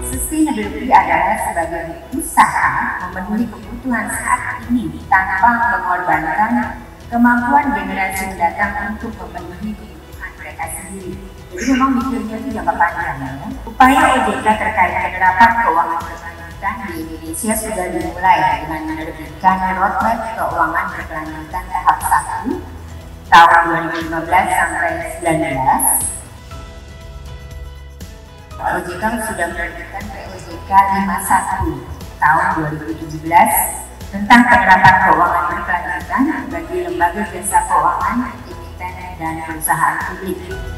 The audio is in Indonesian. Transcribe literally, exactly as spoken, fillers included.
Sustainability adalah sebagai usaha memenuhi kebutuhan saat ini tanpa mengorbankan kemampuan generasi mendatang untuk memenuhi kebutuhan mereka sendiri. Jadi memang mikirnya itu jangka panjang ya. Upaya O J K terkait penerapan keuangan berkelanjutan di Indonesia sudah dimulai dengan menerbitkan roadmap keuangan berkelanjutan tahap satu tahun dua ribu lima belas sampai dua ribu sembilan belas. O J K sudah menerbitkan P O J K lima puluh satu tahun dua ribu tujuh belas tentang penerapan keuangan berkelanjutan bagi lembaga jasa keuangan, emiten, dan perusahaan publik.